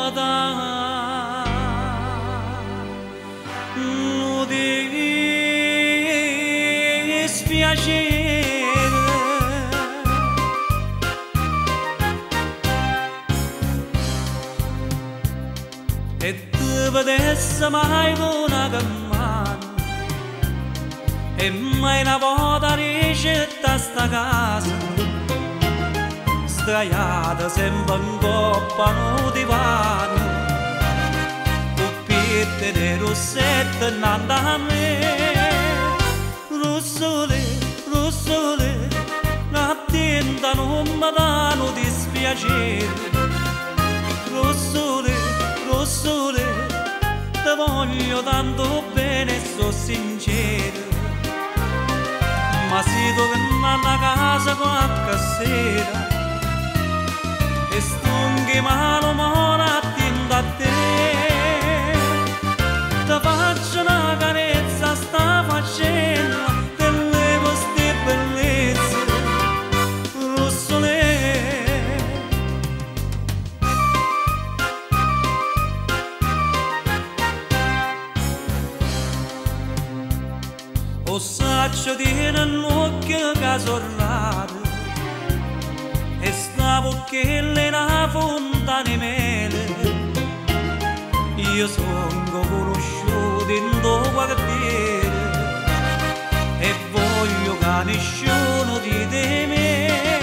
volta non dispiacere e tu vedessi mai una cammana e mai una volta ricetta sta casa sdraiata sempre in coppa a un divano cuppette di rossette innanzi a me rossole, rossole attenta non mi danno dispiacere rossole, rossole ti voglio tanto bene e so sincero ma si torna a casa qualche sera e stunghi mano mora attenta a te ti faccio una carezza sta facendo te levo ste bellezze rossole o saccio di nell'occhio casorrare e stavo che le una fonta di mele io sono conosciuto in tuo quartiere e voglio che nessuno di me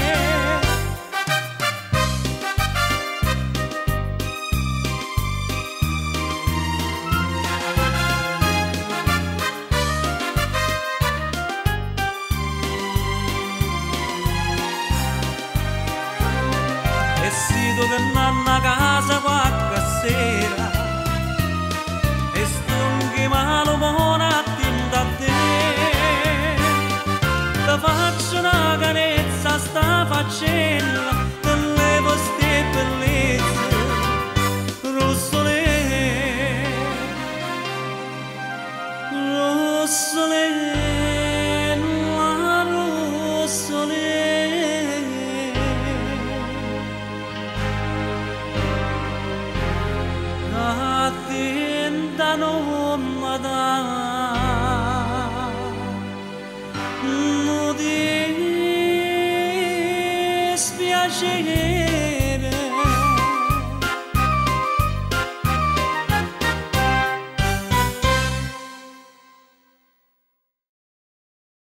tornando a casa qualche sera e stunghi mano buona attenta a te ti faccio una carezza sta facendo te levo ste bellezze rossole rossole la rossole attenta non